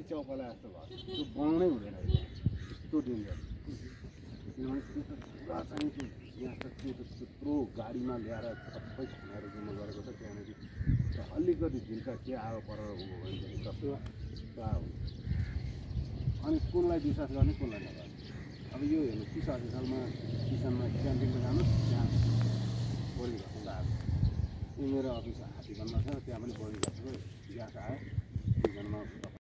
चौपला जस्तो भयो त्यो बनाउनै हुँदैन यस्तो डेन्जर किनभने त्यो त पुरा चाहिँ त्यो यहाँ त त्यो त त्यत्रो गाडीमा ल्याएर सबै खनेर जम्मा गरेको छ त्यहाँनिर अलिकति झिल्का के आयो पर हो भनेदेखि त पुरा हुन्छ अनि कुनलाई विश्वास गर्ने कुनलाई नगर्ने अब यो हेर्नु 30-80 सालमा किसानमा क्याम्पिङमा जानुहोस् त्यहाँ बोली घट्नु आएको यो मेरो अफिस हात्तीबनमा छ त्यहाँ पनि बोली घट्नुको ग्यास आयो किसानमा